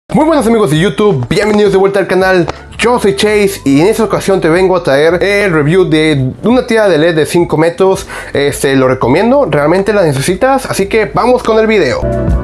Muy buenos amigos de YouTube, bienvenidos de vuelta al canal. Yo soy Chase y en esta ocasión te vengo a traer el review de una tira de LED de 5 metros. Lo recomiendo, realmente la necesitas, así que vamos con el video.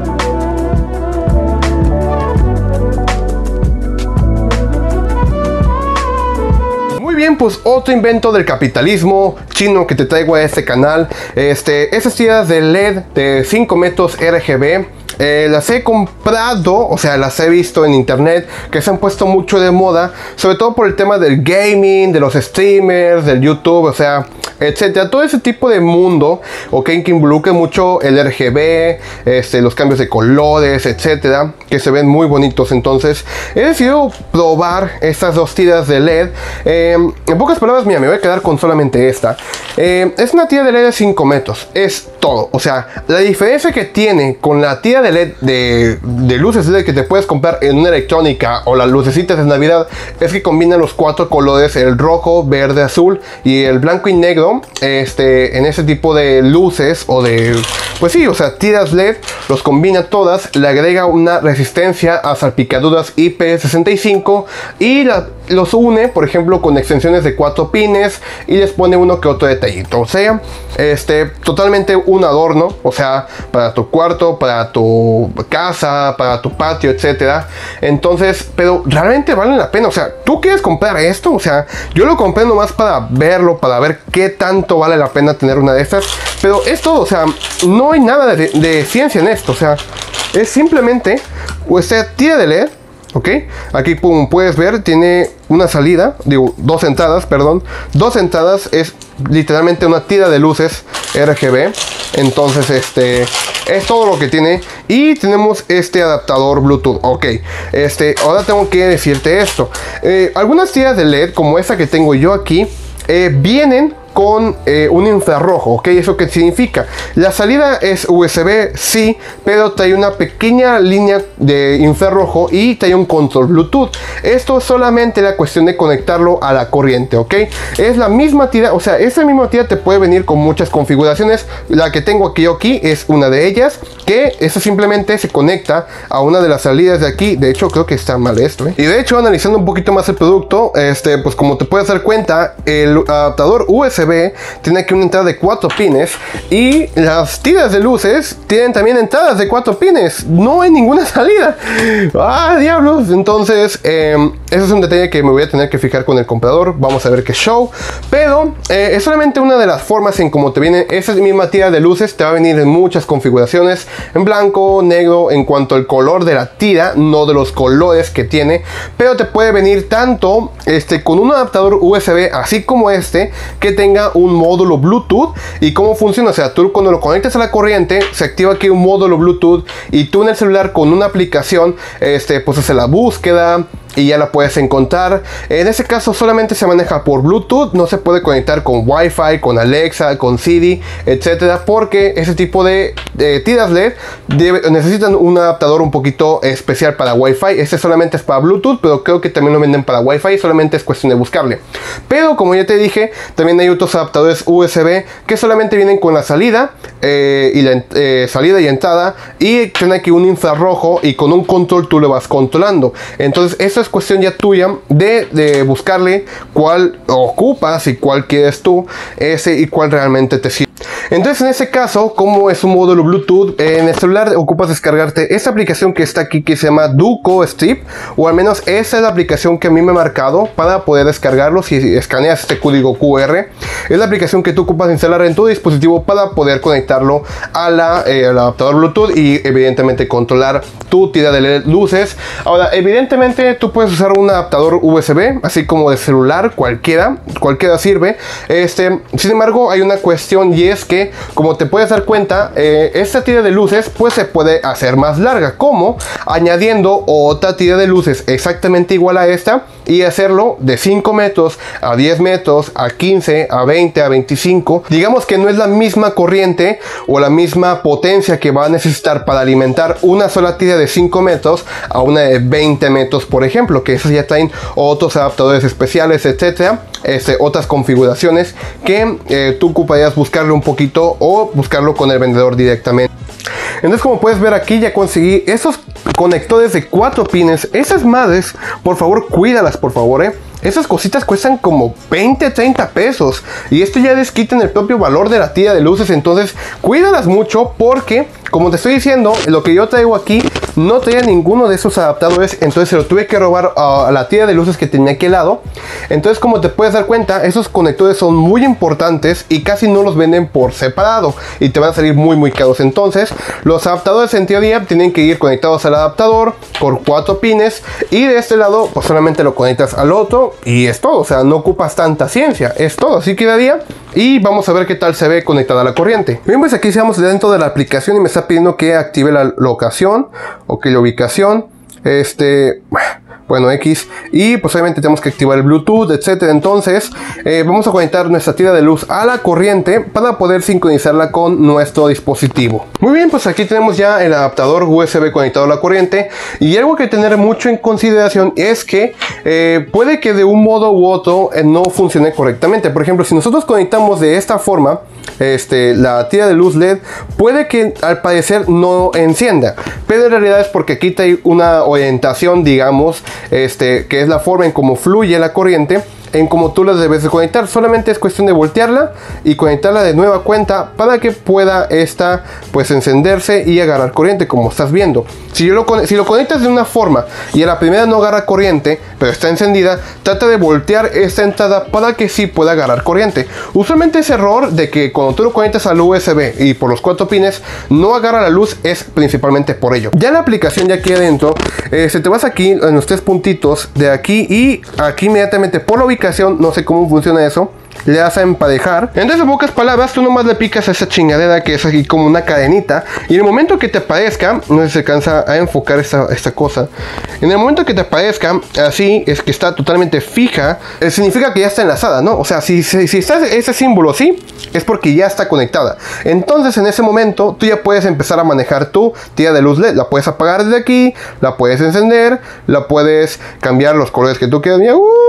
Muy bien, pues otro invento del capitalismo chino que te traigo a este canal. Esas tiras de LED de 5 metros RGB. Las he comprado, o sea, las he visto en internet, que se han puesto mucho de moda, sobre todo por el tema del gaming, de los streamers, del YouTube, o sea, etcétera. Todo ese tipo de mundo, ok, que involucra mucho el RGB, los cambios de colores, etcétera, que se ven muy bonitos. Entonces, he decidido probar estas dos tiras de LED. En pocas palabras, mira, me voy a quedar con solamente esta. Es una tira de LED de 5 metros, es todo. O sea, la diferencia que tiene con la tira de LED de luces LED que te puedes comprar en una electrónica o las lucecitas de Navidad es que combinan los 4 colores, el rojo, verde, azul y el blanco y negro, en ese tipo de luces o de, pues sí, o sea, tiras LED, los combina todas, le agrega una resistencia a salpicaduras IP65 y los une, por ejemplo, con extensiones de 4 pines y les pone uno que otro detallito. O sea, totalmente un adorno, o sea, para tu cuarto, para tu casa, para tu patio, etcétera. Entonces, pero realmente vale la pena. O sea, ¿tú quieres comprar esto? O sea, yo lo compré nomás para verlo, para ver qué tanto vale la pena tener una de estas. Pero es todo, o sea, no hay nada de ciencia en esto. O sea, es simplemente tira de LED. Ok, aquí puedes ver, tiene una salida, digo, dos entradas, perdón. Dos entradas, es literalmente una tira de luces RGB. Entonces, es todo lo que tiene. Y tenemos este adaptador Bluetooth. Ok, ahora tengo que decirte esto. Algunas tiras de LED, como esta que tengo yo aquí, vienen con un infrarrojo, ¿ok? ¿Eso qué significa? La salida es USB, sí, pero trae una pequeña línea de infrarrojo y trae un control Bluetooth. Esto es solamente la cuestión de conectarlo a la corriente, ¿ok? Es la misma tira, o sea, esta misma tira te puede venir con muchas configuraciones. La que tengo aquí es una de ellas, que esa simplemente se conecta a una de las salidas de aquí. De hecho, creo que está mal esto, ¿eh? Y de hecho, analizando un poquito más el producto, pues como te puedes dar cuenta, el adaptador USB tiene aquí una entrada de 4 pines y las tiras de luces tienen también entradas de 4 pines. No hay ninguna salida. ¡Ah, diablos! Entonces, ese es un detalle que me voy a tener que fijar con el comprador. Vamos a ver qué show. Pero es solamente una de las formas en cómo te viene esa misma tira de luces. Te va a venir en muchas configuraciones, en blanco, negro, en cuanto al color de la tira, no de los colores que tiene. Pero te puede venir tanto con un adaptador USB, así como que tenga un módulo Bluetooth. ¿Y cómo funciona? O sea, tú cuando lo conectas a la corriente, se activa aquí un módulo Bluetooth y tú en el celular con una aplicación, pues hace la búsqueda y ya la puedes encontrar. En ese caso solamente se maneja por Bluetooth, no se puede conectar con Wi-Fi, con Alexa, con Siri, etcétera, porque ese tipo de tiras LED necesitan un adaptador un poquito especial para Wi-Fi. Solamente es para Bluetooth, pero creo que también lo venden para Wi-Fi, solamente es cuestión de buscarle. Pero como ya te dije, también hay otros adaptadores USB que solamente vienen con la salida salida y entrada, y tiene aquí un infrarrojo y con un control tú lo vas controlando. Entonces eso es cuestión ya tuya de buscarle cuál ocupas y cuál quieres tú, y cuál realmente te sirve. Entonces en ese caso, como es un módulo Bluetooth, en el celular ocupas descargarte esta aplicación que está aquí, que se llama Duco Strip, o al menos esa es la aplicación que a mí me ha marcado para poder descargarlo. Si escaneas este código QR, es la aplicación que tú ocupas instalar en tu dispositivo para poder conectarlo al adaptador Bluetooth y evidentemente controlar tu tira de luces. Ahora, evidentemente tú puedes usar un adaptador USB, así como de celular, cualquiera sirve. Sin embargo, hay una cuestión, y es que, como te puedes dar cuenta, esta tira de luces pues se puede hacer más larga, como añadiendo otra tira de luces exactamente igual a esta y hacerlo de 5 metros a 10 metros, a 15, a 20, a 25. Digamos que no es la misma corriente o la misma potencia que va a necesitar para alimentar una sola tira de 5 metros a una de 20 metros, por ejemplo, que esas ya traen otros adaptadores especiales, etcétera. Otras configuraciones que tú ocuparías buscarle un poquito o buscarlo con el vendedor directamente. Entonces, como puedes ver aquí, ya conseguí esos conectores de 4 pines. Esas madres, por favor, cuídalas, por favor, Esas cositas cuestan como 20, 30 pesos. Y esto ya desquitan el propio valor de la tira de luces. Entonces, cuídalas mucho porque, como te estoy diciendo, lo que yo traigo aquí no traía ninguno de esos adaptadores. Entonces se lo tuve que robar a la tira de luces que tenía aquí al lado. Entonces, como te puedes dar cuenta, esos conectores son muy importantes y casi no los venden por separado. Y te van a salir muy caros. Entonces, los adaptadores en teoría tienen que ir conectados al adaptador por 4 pines. Y de este lado, pues solamente lo conectas al otro. Y es todo, o sea, no ocupas tanta ciencia, es todo, así quedaría. Y vamos a ver qué tal se ve conectada a la corriente. Bien, pues aquí estamos dentro de la aplicación y me está pidiendo que active la locación, ok, la ubicación, bueno, X, y pues obviamente tenemos que activar el Bluetooth, etcétera. Entonces vamos a conectar nuestra tira de luz a la corriente para poder sincronizarla con nuestro dispositivo. Muy bien, pues aquí tenemos ya el adaptador USB conectado a la corriente. Y algo que tener mucho en consideración es que puede que de un modo u otro no funcione correctamente. Por ejemplo, si nosotros conectamos de esta forma la tira de luz LED, puede que al parecer no encienda, pero en realidad es porque aquí hay una orientación, digamos, que es la forma en cómo fluye la corriente, en cómo tú las debes de conectar. Solamente es cuestión de voltearla y conectarla de nueva cuenta para que pueda esta pues encenderse y agarrar corriente, como estás viendo. Si lo conectas de una forma y a la primera no agarra corriente, pero está encendida, trata de voltear esta entrada para que sí pueda agarrar corriente. Usualmente ese error de que cuando tú lo conectas al USB y por los 4 pines no agarra la luz es principalmente por ello. Ya la aplicación ya aquí adentro, te vas aquí en los 3 puntitos de aquí y aquí inmediatamente por la ubicación, no sé cómo funciona eso, le das a emparejar. Entonces, en pocas palabras, tú nomás le picas a esa chingadera que es aquí como una cadenita. Y en el momento que te aparezca, no sé si se alcanza a enfocar esta cosa. En el momento que te aparezca, así es que está totalmente fija, significa que ya está enlazada, ¿no? O sea, si está ese símbolo así, es porque ya está conectada. Entonces, en ese momento, tú ya puedes empezar a manejar tu tira de luz LED. La puedes apagar desde aquí, la puedes encender, la puedes cambiar los colores que tú quieras.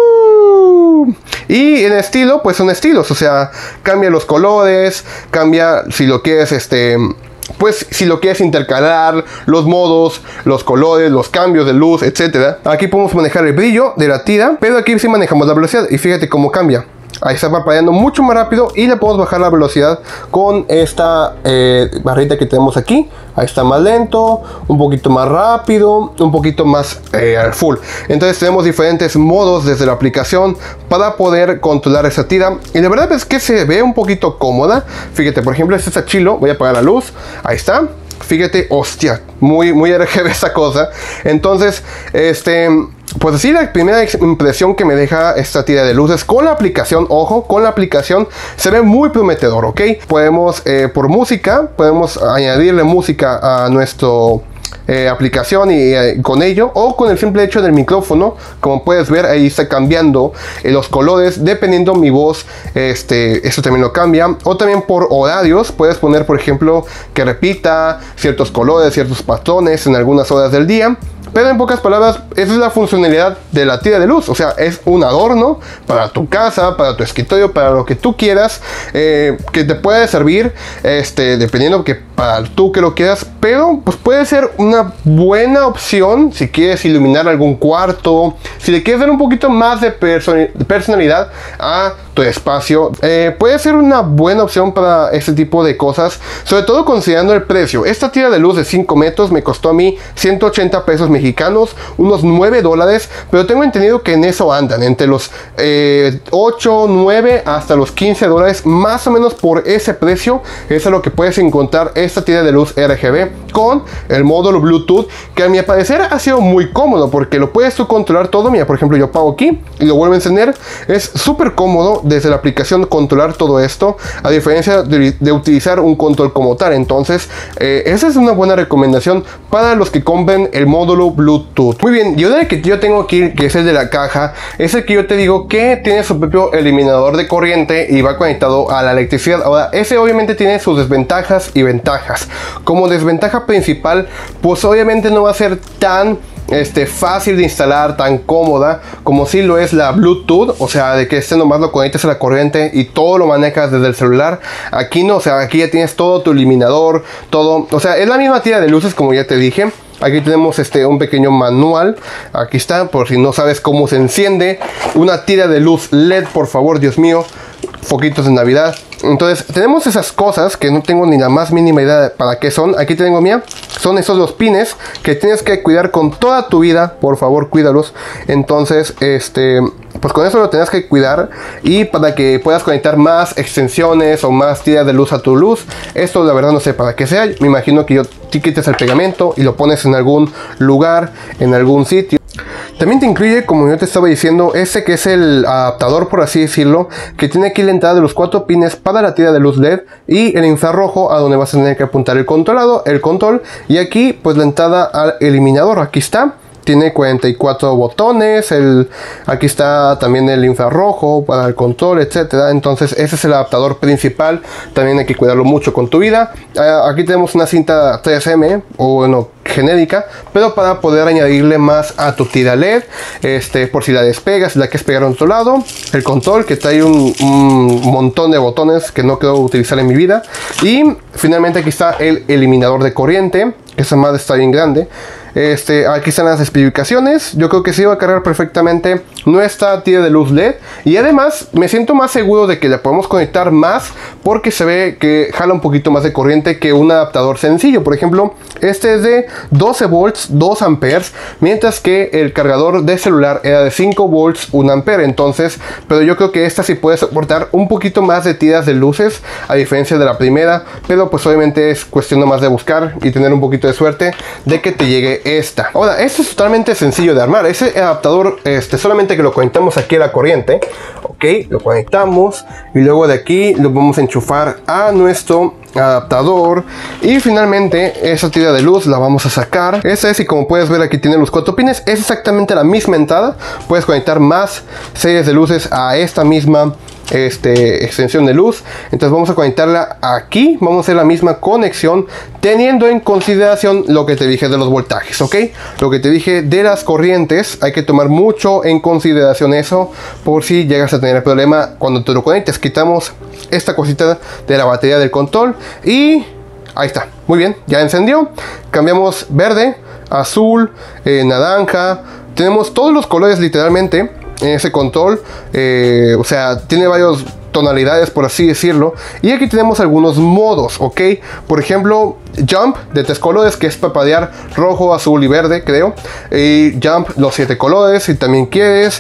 Y en estilo, pues son estilos, o sea, cambia los colores, cambia si lo quieres, pues si lo quieres intercalar, los modos, los colores, los cambios de luz, etcétera. Aquí podemos manejar el brillo de la tira, pero aquí sí manejamos la velocidad y fíjate cómo cambia. Ahí está parpadeando mucho más rápido y le podemos bajar la velocidad con esta barrita que tenemos aquí. Ahí está más lento, un poquito más rápido, un poquito más al full. Entonces tenemos diferentes modos desde la aplicación para poder controlar esa tira. Y la verdad es que se ve un poquito cómoda. Fíjate, por ejemplo, este está chilo. Voy a apagar la luz. Ahí está. Fíjate, hostia, muy RGB esa cosa. Entonces, pues así la primera impresión que me deja esta tira de luces con la aplicación. Ojo, con la aplicación se ve muy prometedor, ¿ok? Podemos, por música, podemos añadirle música a nuestro aplicación y con ello, o con el simple hecho del micrófono, como puedes ver ahí está cambiando los colores dependiendo mi voz. Esto también lo cambia, o también por horarios puedes poner, por ejemplo, que repita ciertos colores, ciertos patrones en algunas horas del día. Pero en pocas palabras, esa es la funcionalidad de la tira de luz. O sea, es un adorno para tu casa, para tu escritorio, para lo que tú quieras, que te puede servir, dependiendo que para tú que lo quieras. Pero pues puede ser una buena opción si quieres iluminar algún cuarto, si le quieres dar un poquito más de personalidad a tu espacio. Puede ser una buena opción para este tipo de cosas, sobre todo considerando el precio. Esta tira de luz de 5 metros me costó a mí 180 pesos mexicanos, unos $9, pero tengo entendido que en eso andan, entre los 8, 9 hasta los $15, más o menos por ese precio. Eso es lo que puedes encontrar esta tira de luz RGB con el módulo Bluetooth, que a mi parecer ha sido muy cómodo porque lo puedes tú controlar todo. Mira, por ejemplo, yo apago aquí y lo vuelvo a encender. Es súper cómodo desde la aplicación controlar todo esto, a diferencia de utilizar un control como tal. Entonces, esa es una buena recomendación para los que compren el módulo Bluetooth. Muy bien, yo el que yo tengo aquí, que es el de la caja, es el que yo te digo que tiene su propio eliminador de corriente y va conectado a la electricidad. Ahora, ese obviamente tiene sus desventajas y ventajas. Como desventaja principal, pues obviamente no va a ser tan fácil de instalar, tan cómoda como si lo es la Bluetooth. O sea, de que nomás lo conectes a la corriente y todo lo manejas desde el celular. Aquí no, o sea, aquí ya tienes todo tu eliminador, todo. O sea, es la misma tira de luces, como ya te dije, Aquí tenemos un pequeño manual. Aquí está, por si no sabes cómo se enciende una tira de luz LED, por favor, Dios mío. Foquitos de Navidad. Entonces tenemos esas cosas que no tengo ni la más mínima idea de para qué son. Aquí tengo mía. Son esos dos pines que tienes que cuidar con toda tu vida. Por favor, cuídalos. Entonces, pues con eso lo tienes que cuidar. Y para que puedas conectar más extensiones o más tiras de luz a tu luz. Esto la verdad no sé para qué sea. Me imagino que te quites el pegamento y lo pones en algún lugar, en algún sitio. También te incluye, como yo te estaba diciendo, ese que es el adaptador, por así decirlo, que tiene aquí la entrada de los 4 pines para la tira de luz LED y el infrarrojo a donde vas a tener que apuntar el control, y aquí pues la entrada al eliminador. Aquí está. Tiene 44 botones, aquí está también el infrarrojo para el control, etcétera. Entonces ese es el adaptador principal, también hay que cuidarlo mucho con tu vida. Aquí tenemos una cinta 3M, o bueno, genérica, pero para poder añadirle más a tu tira LED, por si la despegas, si la quieres pegar a otro lado. El control, que trae un montón de botones que no quiero utilizar en mi vida. Y finalmente aquí está el eliminador de corriente. Esa madre está bien grande. Aquí están las especificaciones. Yo creo que sí va a cargar perfectamente nuestra tira de luz LED. Y además me siento más seguro de que la podemos conectar más, porque se ve que jala un poquito más de corriente que un adaptador sencillo. Por ejemplo, este es de 12 volts, 2 amperes, mientras que el cargador de celular era de 5 volts, 1 ampere. Entonces, pero yo creo que esta sí puede soportar un poquito más de tiras de luces, a diferencia de la primera. Pero pues obviamente es cuestión nomás de buscar y tener un poquito de suerte de que te llegue esta. Ahora, esto es totalmente sencillo de armar. Ese adaptador, solamente que lo conectamos aquí a la corriente. Ok, lo conectamos y luego de aquí lo vamos a enchufar a nuestro adaptador, y finalmente esa tira de luz la vamos a sacar. Esa es, y como puedes ver aquí tiene los 4 pines, es exactamente la misma entrada. Puedes conectar más series de luces a esta misma extensión de luz. Entonces vamos a conectarla aquí, vamos a hacer la misma conexión, teniendo en consideración lo que te dije de los voltajes, ok, lo que te dije de las corrientes. Hay que tomar mucho en consideración eso, por si llegas a tener problema cuando te lo conectes. Quitamos esta cosita de la batería del control y ahí está, muy bien, ya encendió. Cambiamos verde, azul, naranja, tenemos todos los colores literalmente en ese control. O sea, tiene varias tonalidades, por así decirlo. Y aquí tenemos algunos modos, ok. Por ejemplo, Jump de 3 colores, que es parpadear rojo, azul y verde, creo. Y Jump los 7 colores, si también quieres.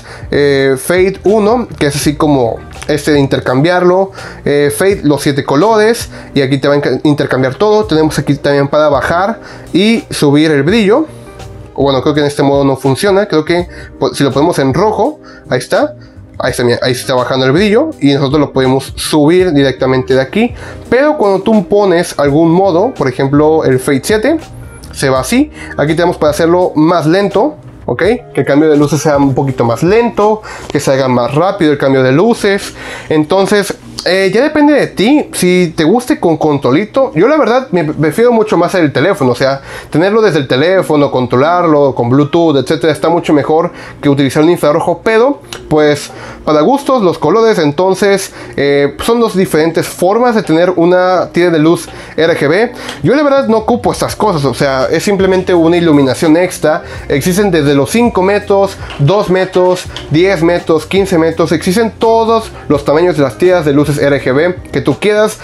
Fade 1, que es así como de intercambiarlo. Fade los 7 colores, y aquí te va a intercambiar todo. Tenemos aquí también para bajar y subir el brillo. Bueno, creo que en este modo no funciona. Creo que si lo ponemos en rojo, ahí está. Ahí se está bajando el brillo y nosotros lo podemos subir directamente de aquí. Pero cuando tú pones algún modo, por ejemplo el Fade 7, se va así. Aquí tenemos para hacerlo más lento, ok, que el cambio de luces sea un poquito más lento, que se haga más rápido el cambio de luces. Entonces ya depende de ti, si te guste con controlito. Yo la verdad me prefiero mucho más el teléfono, o sea, tenerlo desde el teléfono, controlarlo con Bluetooth, etcétera, está mucho mejor que utilizar un infrarrojo. Pero pues para gustos los colores. Entonces son dos diferentes formas de tener una tira de luz RGB. Yo la verdad no ocupo estas cosas, o sea, es simplemente una iluminación extra. Existen desde los 5 metros, 2 metros, 10 metros, 15 metros, existen todos los tamaños de las tiras de luces RGB que tú quieras.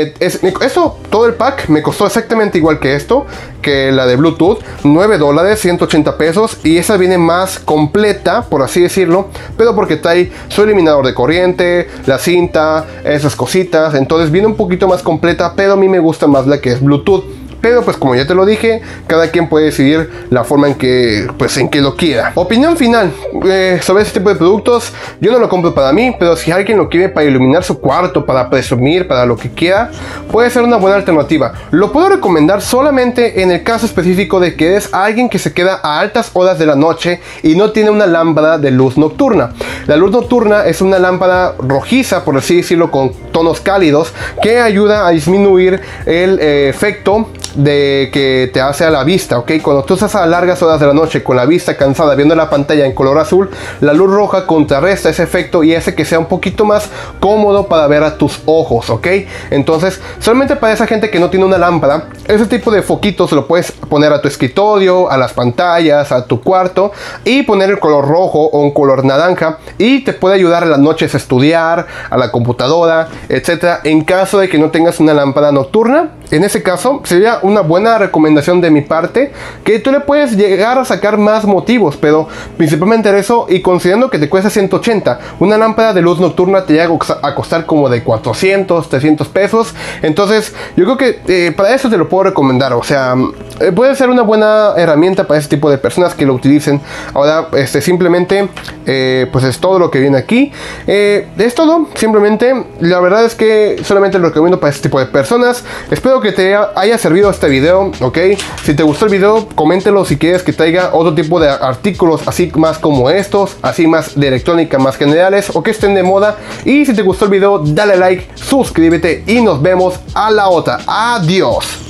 Esto, todo el pack me costó exactamente igual que esto, que la de Bluetooth, $9, 180 pesos. Y esa viene más completa, por así decirlo, pero porque trae su eliminador de corriente, la cinta, esas cositas. Entonces viene un poquito más completa, pero a mí me gusta más la que es Bluetooth. Pero pues como ya te lo dije, cada quien puede decidir la forma en que lo quiera. Opinión final sobre este tipo de productos. Yo no lo compro para mí, pero si alguien lo quiere para iluminar su cuarto, para presumir, para lo que quiera, puede ser una buena alternativa. Lo puedo recomendar solamente en el caso específico de que eres alguien que se queda a altas horas de la noche y no tiene una lámpara de luz nocturna. La luz nocturna es una lámpara rojiza, por así decirlo, con tonos cálidos, que ayuda a disminuir el efecto de que te hace a la vista, ¿ok? Cuando tú estás a largas horas de la noche con la vista cansada viendo la pantalla en color azul, la luz roja contrarresta ese efecto y hace que sea un poquito más cómodo para ver a tus ojos, ¿ok? Entonces, solamente para esa gente que no tiene una lámpara, ese tipo de foquitos lo puedes poner a tu escritorio, a las pantallas, a tu cuarto y poner el color rojo o un color naranja y te puede ayudar en las noches a estudiar, a la computadora, etcétera. En caso de que no tengas una lámpara nocturna, en ese caso sería una buena recomendación de mi parte que tú le puedes llegar a sacar más motivos, pero principalmente eso, y considerando que te cuesta 180, una lámpara de luz nocturna te llega a costar como de 400, 300 pesos. Entonces yo creo que para eso te lo puedo recomendar. O sea, puede ser una buena herramienta para ese tipo de personas que lo utilicen. Ahora, simplemente pues es todo lo que viene aquí. Es todo, simplemente. La verdad es que solamente lo recomiendo para este tipo de personas. Espero que te haya servido este video, ok. Si te gustó el video, coméntelo si quieres que traiga otro tipo de artículos así más como estos, así más de electrónica, más generales o que estén de moda. Y si te gustó el video, dale like, suscríbete y nos vemos a la otra. Adiós.